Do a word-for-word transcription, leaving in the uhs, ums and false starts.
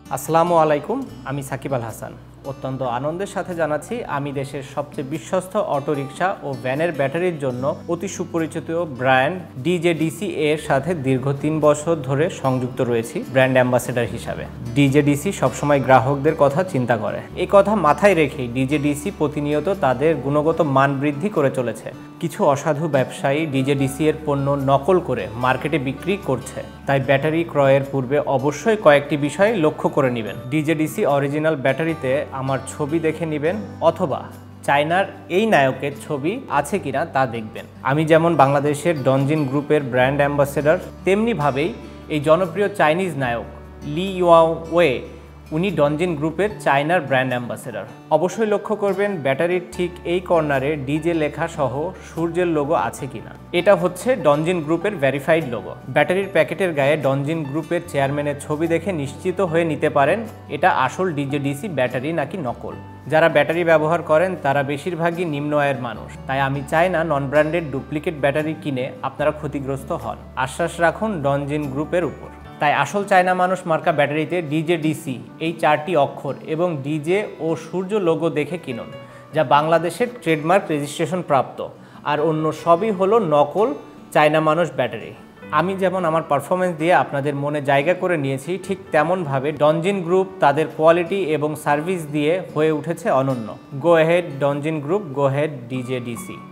আসসালামু আলাইকুম, আমি সাকিব আল হাসান। অত্যন্ত আনন্দের সাথে জানাচ্ছি আমি দেশের সবচেয়ে বিশ্বস্ত অটোরিকশা ও ভ্যানের ব্যাটারির জন্য অতি সুপরিচিত ব্র্যান্ড ডিজেডিসি এর সাথে দীর্ঘ তিন বছর ধরে সংযুক্ত রয়েছি ব্র্যান্ড অ্যাম্বাসেডর হিসাবে। ডিজেডিসি সবসময় গ্রাহকদের কথা চিন্তা করে। এই কথা মাথায় রেখেই ডিজেডিসি প্রতিনিয়ত তাদের গুণগত মান বৃদ্ধি করে চলেছে। কিছু অসাধু ব্যবসায়ী ডিজেডিসি এর পণ্য নকল করে মার্কেটে বিক্রি করছে, তাই ব্যাটারি ক্রয়ের পূর্বে অবশ্যই কয়েকটি বিষয় লক্ষ্য করে নেবেন। ডিজেডিসি অরিজিনাল ব্যাটারিতে আমার ছবি দেখে নেবেন, অথবা চায়নার এই নায়কের ছবি আছে কিনা তা দেখবেন। আমি যেমন বাংলাদেশের ডনজিন গ্রুপের ব্র্যান্ড অ্যাম্বাসেডর, তেমনিভাবেই এই জনপ্রিয় চাইনিজ নায়ক লি ইয়াওয়ে উনি ডনজিন গ্রুপের চায়নার ব্র্যান্ড অ্যাম্বাসেডর। অবশ্যই লক্ষ্য করবেন ব্যাটারির ঠিক এই কর্নারে ডিজে লেখা সহ সূর্যের লোগো আছে কিনা। এটা হচ্ছে ডনজিন গ্রুপের ভেরিফাইড লোগো। ব্যাটারির প্যাকেটের গায়ে ডনজিন গ্রুপের চেয়ারম্যানের ছবি দেখে নিশ্চিত হয়ে নিতে পারেন এটা আসল ডিজেডিসি ব্যাটারি নাকি নকল। যারা ব্যাটারি ব্যবহার করেন তারা বেশিরভাগই নিম্ন আয়ের মানুষ, তাই আমি চাই না নন ব্র্যান্ডেড ডুপ্লিকেট ব্যাটারি কিনে আপনারা ক্ষতিগ্রস্ত হন। আশ্বাস রাখুন ডনজিন গ্রুপের উপর। তাই আসল চায়না মানুষ মার্কা ব্যাটারিতে ডিজেডিসি এই চারটি অক্ষর এবং ডিজে ও সূর্য লোগো দেখে কিনুন, যা বাংলাদেশের ট্রেডমার্ক রেজিস্ট্রেশন প্রাপ্ত। আর অন্য সবই হলো নকল চায়না মানুষ ব্যাটারি। আমি যেমন আমার পারফরমেন্স দিয়ে আপনাদের মনে জায়গা করে নিয়েছি, ঠিক তেমনভাবে ডনজিন গ্রুপ তাদের কোয়ালিটি এবং সার্ভিস দিয়ে হয়ে উঠেছে অনন্য। গো হেড ডনজিন গ্রুপ, গো হেড ডিজেডিসি।